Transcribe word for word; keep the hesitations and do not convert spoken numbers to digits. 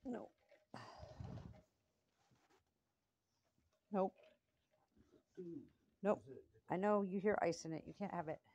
No. Nope. Nope. I know you hear ice in it. You can't have it.